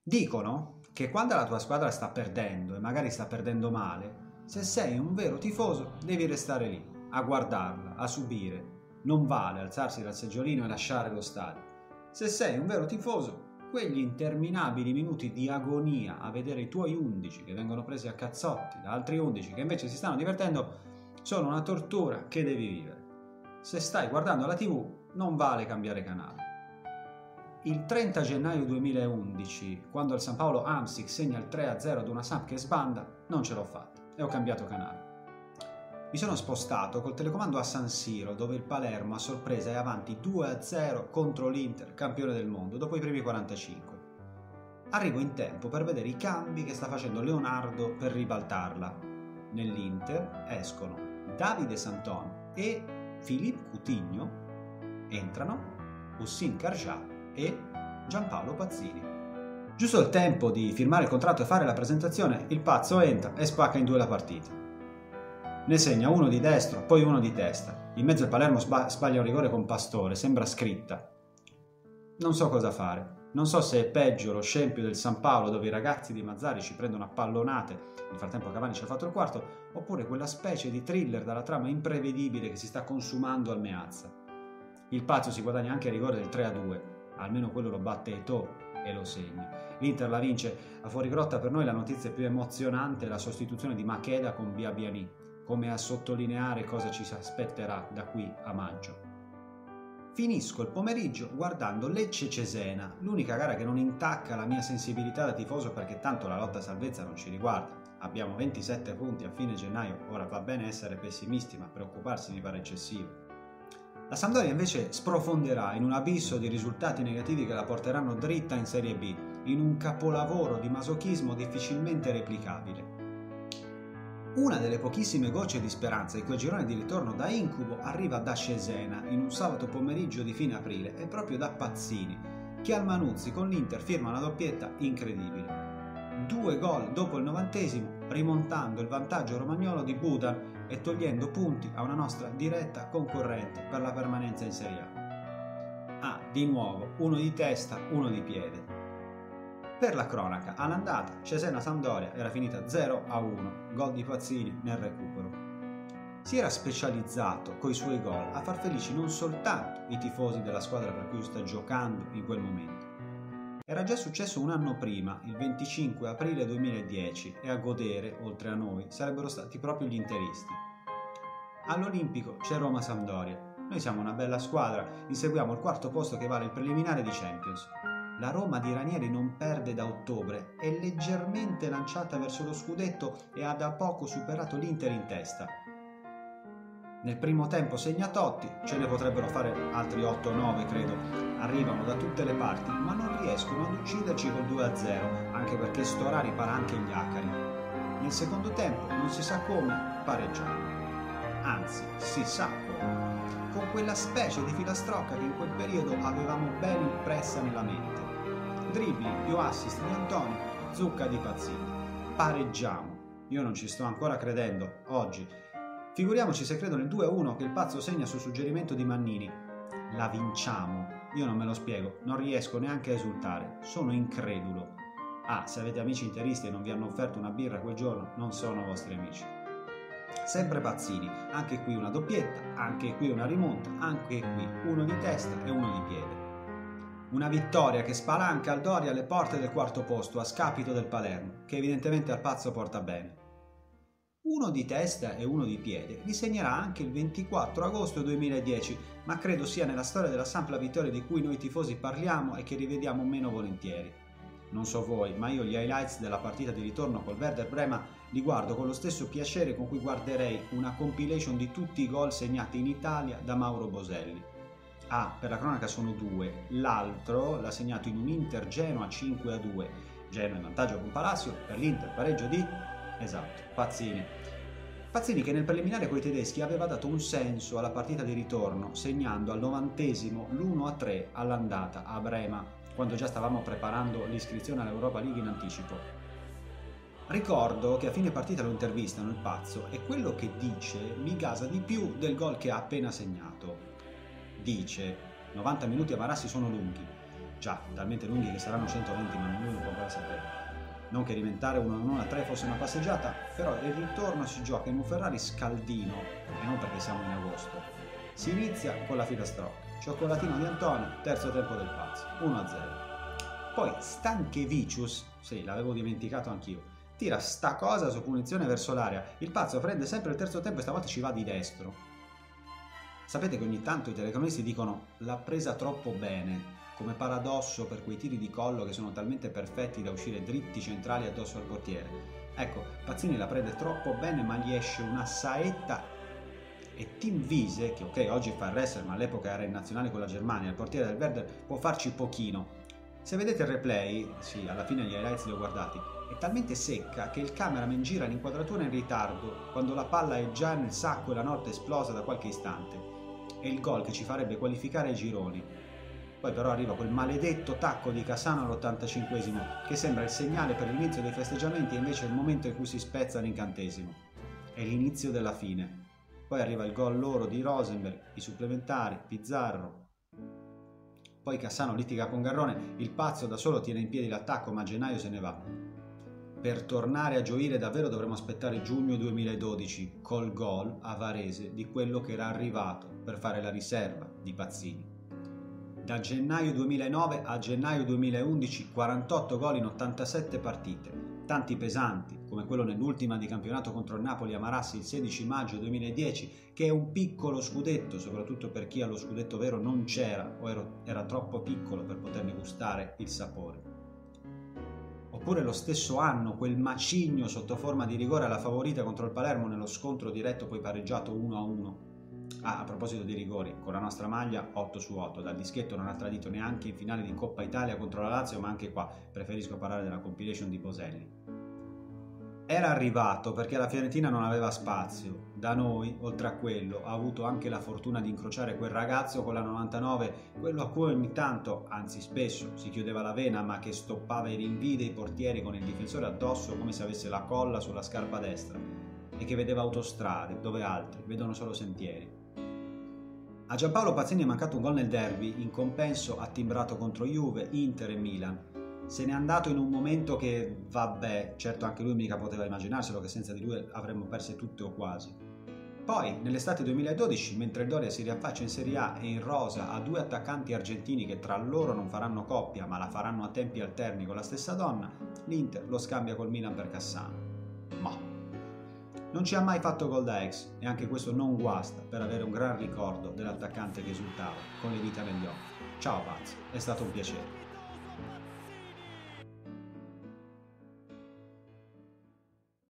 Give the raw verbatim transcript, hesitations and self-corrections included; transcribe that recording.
Dicono che quando la tua squadra sta perdendo e magari sta perdendo male, se sei un vero tifoso devi restare lì, a guardarla, a subire. Non vale alzarsi dal seggiolino e lasciare lo stadio. Se sei un vero tifoso, quegli interminabili minuti di agonia a vedere i tuoi undici che vengono presi a cazzotti da altri undici che invece si stanno divertendo sono una tortura che devi vivere. Se stai guardando la tivù, non vale cambiare canale. Il trenta gennaio duemilaundici, quando il San Paolo Amsic segna il tre a zero ad una Samp che sbanda, non ce l'ho fatta e ho cambiato canale. Mi sono spostato col telecomando a San Siro, dove il Palermo a sorpresa è avanti due a zero contro l'Inter, campione del mondo, dopo i primi quarantacinque. Arrivo in tempo per vedere i cambi che sta facendo Leonardo per ribaltarla. Nell'Inter escono Davide Santon e Philippe Coutinho, entrano Houssine Kharja e Giampaolo Pazzini. Giusto il tempo di firmare il contratto e fare la presentazione, il pazzo entra e spacca in due la partita. Ne segna uno di destro, poi uno di testa. In mezzo il Palermo sbaglia un rigore con Pastore, sembra scritta. Non so cosa fare. Non so se è peggio lo scempio del San Paolo, dove i ragazzi di Mazzari ci prendono a pallonate, nel frattempo Cavani ci ha fatto il quarto, oppure quella specie di thriller dalla trama imprevedibile che si sta consumando al Meazza. Il pazzo si guadagna anche il rigore del tre a due. Almeno quello lo batte Eto'o e lo segna. L'Inter la vince. A fuorigrotta per noi la notizia più emozionante è la sostituzione di Macheda con Biabiani, come a sottolineare cosa ci si aspetterà da qui a maggio. Finisco il pomeriggio guardando Lecce-Cesena, l'unica gara che non intacca la mia sensibilità da tifoso perché tanto la lotta a salvezza non ci riguarda. Abbiamo ventisette punti a fine gennaio, ora va bene essere pessimisti, ma preoccuparsi mi pare eccessivo. La Sampdoria invece sprofonderà in un abisso di risultati negativi che la porteranno dritta in Serie B, in un capolavoro di masochismo difficilmente replicabile. Una delle pochissime gocce di speranza di quel girone di ritorno da incubo arriva da Cesena in un sabato pomeriggio di fine aprile e proprio da Pazzini, che al Manuzzi con l'Inter firma una doppietta incredibile. Due gol dopo il novantesimo, rimontando il vantaggio romagnolo di Budan e togliendo punti a una nostra diretta concorrente per la permanenza in Serie A. Ah, di nuovo, uno di testa, uno di piede. Per la cronaca, all'andata Cesena-Sampdoria era finita zero a uno, gol di Pazzini nel recupero. Si era specializzato coi suoi gol a far felici non soltanto i tifosi della squadra per cui sta giocando in quel momento. Era già successo un anno prima, il venticinque aprile duemiladieci, e a godere, oltre a noi, sarebbero stati proprio gli interisti. All'Olimpico c'è Roma-Sampdoria. Noi siamo una bella squadra, inseguiamo il quarto posto che vale il preliminare di Champions. La Roma di Ranieri non perde da ottobre, è leggermente lanciata verso lo scudetto e ha da poco superato l'Inter in testa. Nel primo tempo segna Totti, ce ne potrebbero fare altri otto nove credo, arrivano da tutte le parti ma non riescono ad ucciderci col due a zero, anche perché Storari para anche gli acari. Nel secondo tempo non si sa come pareggiamo, anzi si sa come, con quella specie di filastrocca che in quel periodo avevamo ben impressa nella mente. Dribbling più assist di Antonio, zucca di Pazzini. Pareggiamo, io non ci sto ancora credendo oggi. Figuriamoci se credo nel due a uno che il pazzo segna su suggerimento di Mannini. La vinciamo. Io non me lo spiego, non riesco neanche a esultare, sono incredulo. Ah, se avete amici interisti e non vi hanno offerto una birra quel giorno, non sono vostri amici. Sempre Pazzini, anche qui una doppietta, anche qui una rimonta, anche qui uno di testa e uno di piede. Una vittoria che spalanca al Doria alle porte del quarto posto a scapito del Palermo, che evidentemente al pazzo porta bene. Uno di testa e uno di piede li segnerà anche il ventiquattro agosto duemiladieci, ma credo sia nella storia della Samp la vittoria di cui noi tifosi parliamo e che rivediamo meno volentieri. Non so voi, ma io gli highlights della partita di ritorno col Werder Brema li guardo con lo stesso piacere con cui guarderei una compilation di tutti i gol segnati in Italia da Mauro Boselli. Ah, per la cronaca sono due, l'altro l'ha segnato in un Inter Genoa cinque a due, Genoa in vantaggio con Palacio, per l'Inter pareggio di... esatto, Pazzini. Pazzini che nel preliminare coi tedeschi aveva dato un senso alla partita di ritorno, segnando al novantesimo l'uno a tre all'andata a Brema, quando già stavamo preparando l'iscrizione all'Europa League in anticipo. Ricordo che a fine partita lo intervistano il pazzo e quello che dice mi gasa di più del gol che ha appena segnato. Dice, novanta minuti a Marassi sono lunghi, già talmente lunghi che saranno centoventi, ma lui non può ancora sapere. Non che diventare uno uno a tre fosse una passeggiata, però il ritorno si gioca in un Ferrari scaldino, e non perché siamo in agosto. Si inizia con la filastrocca, cioccolatino di Antonio, terzo tempo del Pazzo, uno a zero. Poi Stanchevicius, sì, l'avevo dimenticato anch'io, tira sta cosa su punizione verso l'area. Il Pazzo prende sempre il terzo tempo e stavolta ci va di destro. Sapete che ogni tanto i telecronisti dicono l'ha presa troppo bene, come paradosso per quei tiri di collo che sono talmente perfetti da uscire dritti centrali addosso al portiere. Ecco, Pazzini la prende troppo bene, ma gli esce una saetta e Tim Wiese, che ok oggi fa il wrestler ma all'epoca era in nazionale con la Germania, il portiere del Werder, può farci pochino. Se vedete il replay, sì, alla fine gli highlights li ho guardati, è talmente secca che il cameraman gira l'inquadratura in ritardo quando la palla è già nel sacco e la notte è esplosa da qualche istante. È il gol che ci farebbe qualificare ai gironi. Poi però arriva quel maledetto tacco di Cassano all'ottantacinquesimo che sembra il segnale per l'inizio dei festeggiamenti e invece è il momento in cui si spezza l'incantesimo. È l'inizio della fine. Poi arriva il gol loro di Rosenberg, i supplementari, Pizzarro. Poi Cassano litiga con Garrone, il Pazzo da solo tiene in piedi l'attacco ma Gennaio se ne va. Per tornare a gioire davvero dovremo aspettare giugno duemiladodici col gol a Varese di quello che era arrivato per fare la riserva di Pazzini. Da gennaio duemilanove a gennaio duemilaundici quarantotto gol in ottantasette partite, tanti pesanti come quello nell'ultima di campionato contro il Napoli a Marassi il sedici maggio duemiladieci, che è un piccolo scudetto, soprattutto per chi allo scudetto vero non c'era o ero, era troppo piccolo per poterne gustare il sapore. Oppure lo stesso anno quel macigno sotto forma di rigore alla favorita contro il Palermo nello scontro diretto poi pareggiato uno a uno. Ah, a proposito di rigori, con la nostra maglia otto su otto, dal dischetto non ha tradito neanche in finale di Coppa Italia contro la Lazio, ma anche qua preferisco parlare della compilation di Boselli. Era arrivato perché la Fiorentina non aveva spazio. Da noi, oltre a quello, ha avuto anche la fortuna di incrociare quel ragazzo con la novantanove, quello a cui ogni tanto, anzi spesso, si chiudeva la vena ma che stoppava i rinvii dei portieri con il difensore addosso come se avesse la colla sulla scarpa destra e che vedeva autostrade dove altri vedono solo sentieri. A Giampaolo Pazzini è mancato un gol nel derby, in compenso ha timbrato contro Juve, Inter e Milan. Se n'è andato in un momento che, vabbè, certo anche lui mica poteva immaginarselo che senza di lui avremmo perse tutte o quasi. Poi, nell'estate duemiladodici, mentre il Doria si riaffaccia in Serie A e in rosa ha due attaccanti argentini che tra loro non faranno coppia ma la faranno a tempi alterni con la stessa donna, l'Inter lo scambia col Milan per Cassano. Ma non ci ha mai fatto gol da ex e anche questo non guasta per avere un gran ricordo dell'attaccante che esultava con le dita negli occhi. Ciao Pazzo, è stato un piacere.